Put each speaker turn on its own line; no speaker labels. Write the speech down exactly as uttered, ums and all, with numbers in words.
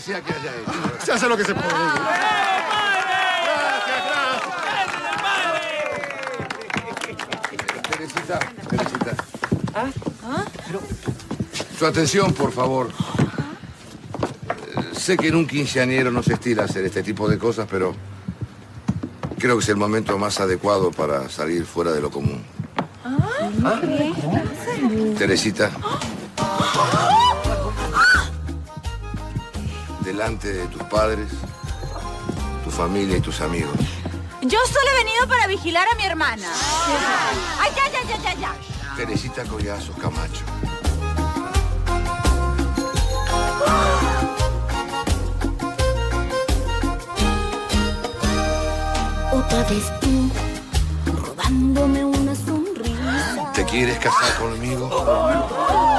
sea que haya hecho.
Se hace lo que se puede.
Teresita, Teresita.
¿Ah? ¿Ah?
Su atención, por favor. Eh, sé que en un quinceañero no se estila hacer este tipo de cosas, pero creo que es el momento más adecuado para salir fuera de lo común.
¿Ah? ¿Qué?
Teresita. Delante de tus padres, tu familia y tus amigos.
Yo solo he venido para vigilar a mi hermana. ¡Ay, ya, ya, ya, ya, ya!
Teresita Collazo Camacho.
Otra vez tú, robándome una sonrisa.
¿Te quieres casar conmigo?